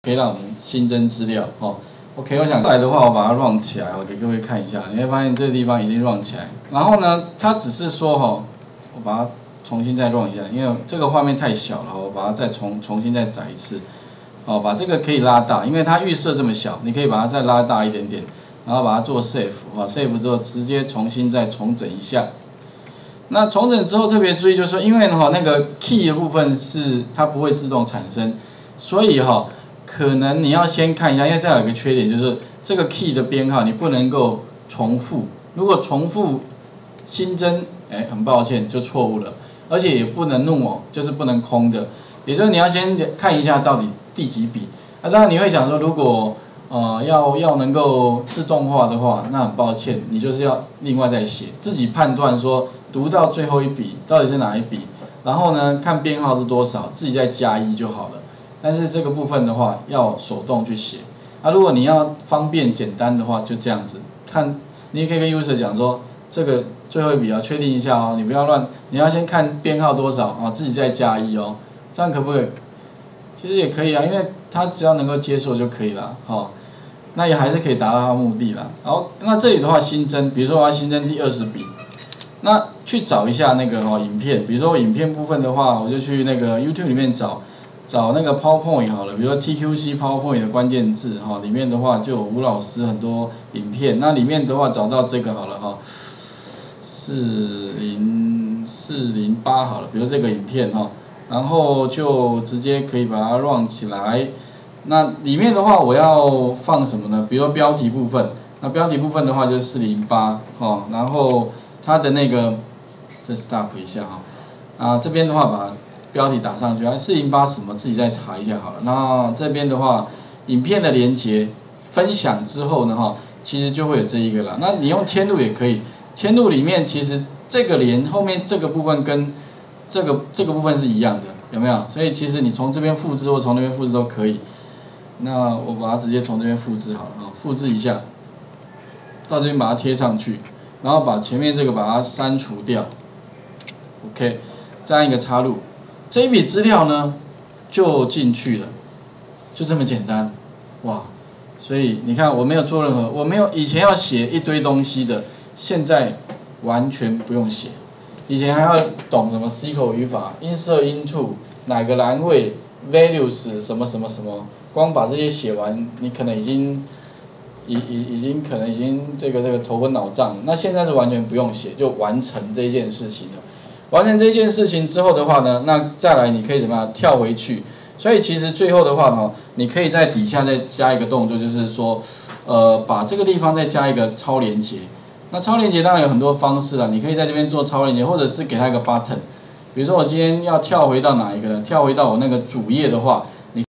可以让我们新增资料哦。OK， 我想来的话，我把它 run 起来，我给各位看一下，你会发现这个地方已经 run 起来。然后呢，它只是说哈，我把它重新再 run 一下，因为这个画面太小了，我把它再重新再载一次。哦，把这个可以拉大，因为它预设这么小，你可以把它再拉大一点点，然后把它做 save， save 之后直接重新再重整一下。那重整之后特别注意就是说，因为那个 key 的部分是它不会自动产生，所以可能你要先看一下，因为这有一个缺点就是这个 key 的编号你不能够重复，如果重复新增，很抱歉就错误了，而且也不能null，就是不能空的，也就是你要先看一下到底第几笔。当然你会想说，如果要能够自动化的话，那很抱歉，你就是要另外再写，自己判断说读到最后一笔到底是哪一笔，然后呢看编号是多少，自己再加1就好了。但是这个部分的话要手动去写。如果你要方便简单的话，就这样子看，你也可以跟 user 讲说，这个最后一笔要确定一下哦，你不要乱，你要先看编号多少自己再加1哦，这样可不可以？其实也可以啊，因为他只要能够接受就可以了，那也还是可以达到他的目的啦。好，那这里的话新增，比如说我要新增第20笔，那去找一下那个影片，比如说影片部分的话，我就去那个 YouTube 里面找那个 PowerPoint 好了，比如说 TQC PowerPoint 的关键字里面的话就有吴老师很多影片，那里面的话找到这个好了40408好了，比如这个影片然后就直接可以把它 run 起来。那里面的话我要放什么呢？比如说标题部分，那标题部分的话就是408然后它的那个再 stop 一下这边的话把标题打上去，408什么自己再查一下好了。那这边的话，影片的连结分享之后呢其实就会有这一个了。那你用嵌入也可以，嵌入里面其实这个连后面这个部分跟这个部分是一样的，有没有？所以其实你从这边复制或从那边复制都可以。那我把它直接从这边复制好了复制一下，到这边把它贴上去，然后把前面这个把它删除掉 ，OK， 这样一个插入，这一笔资料呢就进去了，就这么简单，哇！所以你看我没有做任何，我没有以前要写一堆东西的，现在完全不用写。以前还要懂什么 SQL 语法 ，insert into 哪个栏位 values 什么什么什么，光把这些写完，你可能已经这个头昏脑胀。那现在是完全不用写，就完成这件事情了。完成这件事情之后的话呢，那再来你可以怎么样跳回去？所以其实最后的话你可以在底下再加一个动作，就是说把这个地方再加一个超连结。那超连结当然有很多方式啦，你可以在这边做超连结，或者是给它一个 button。比如说我今天要跳回到哪一个呢？跳回到我那个主页的话，